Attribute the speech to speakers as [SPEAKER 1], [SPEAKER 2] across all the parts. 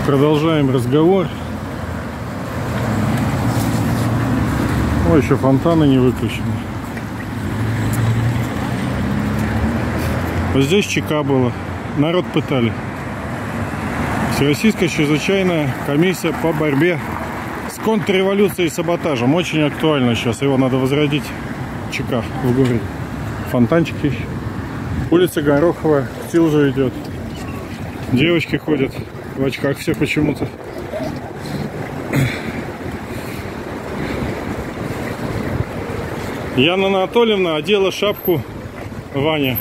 [SPEAKER 1] Продолжаем разговор. О, еще фонтаны не выключены. Вот здесь ЧК было. Народ пытали. Всероссийская чрезвычайная комиссия по борьбе с контрреволюцией и саботажем. Очень актуально сейчас. Его надо возродить. ЧК в городе. Фонтанчики еще. Улица Гороховая. Стил же идет. Девочки ходят в очках все почему-то. Яна Анатольевна одела шапку Ване.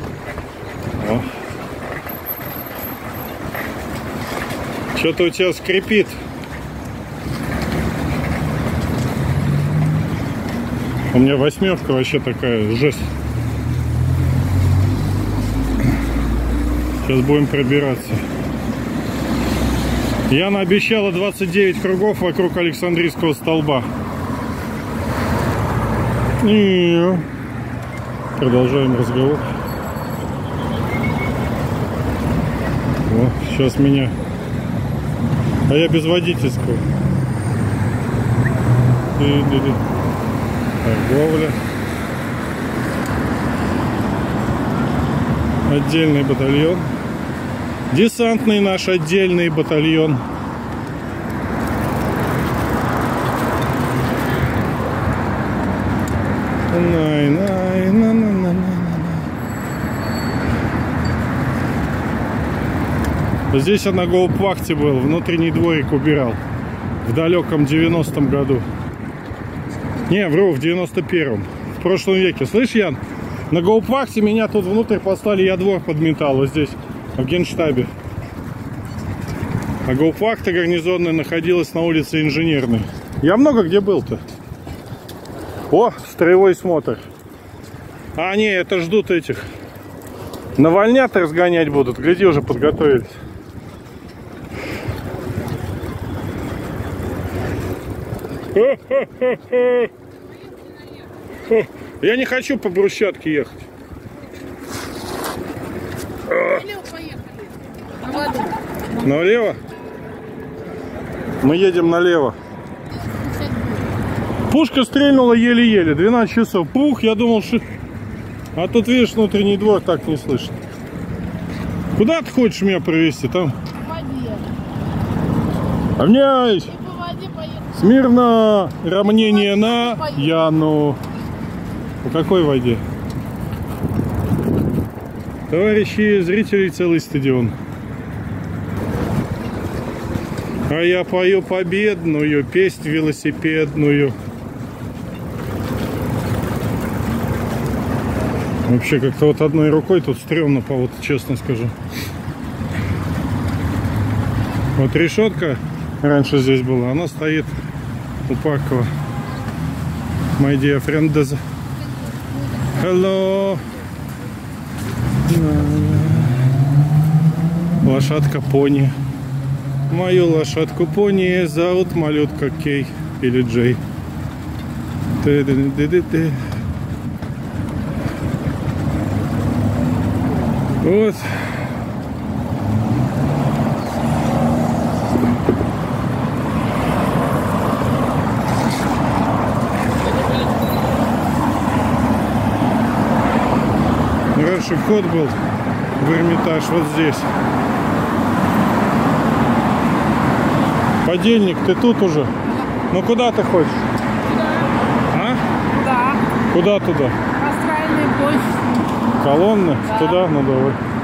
[SPEAKER 1] Что-то у тебя скрипит. У меня восьмерка вообще такая жесть. Сейчас будем пробираться. Яна обещала 29 кругов вокруг Александрийского столба. И продолжаем разговор. О, сейчас меня. А я без водительского. Торговля. Отдельный батальон. Десантный наш отдельный батальон. Здесь я на гауптвахте был, внутренний дворик убирал. В далеком 90-м году. Не, вру, в 91-м. В прошлом веке. Слышь, Ян, на гауптвахте меня тут внутрь послали, я двор подметал вот здесь. В Генштабе. А гауптвахта гарнизонная находилась на улице Инженерной. Я много где был-то. О, строевой смотр. А, не, это ждут этих. Навальнят разгонять будут. Гляди, уже подготовились. Я не хочу по брусчатке ехать. Налево? Мы едем налево. Пушка стрельнула еле-еле. 12 часов. Пух, я думал, что... А тут, видишь, внутренний двор так не слышно. Куда ты хочешь меня провести? Там? По воде. Равняйсь! По воде поехали. Смирно! Равнение на Яну. По какой воде? Товарищи зрители, целый стадион. А я пою победную песнь велосипедную. Вообще как-то вот одной рукой тут стрёмно, вот честно скажу. Вот решетка раньше здесь была, она стоит у Паркова. My dear friends. Hello. Лошадка пони. Мою лошадку пони зовут малютка Кей или Джей. Вот. Раньше вход был в Эрмитаж вот здесь. Подельник, ты тут уже? Ну куда ты хочешь? А?
[SPEAKER 2] Да.
[SPEAKER 1] Куда туда?
[SPEAKER 2] Астральный площадь.
[SPEAKER 1] Колонны?
[SPEAKER 2] Да.
[SPEAKER 1] Туда? Ну давай.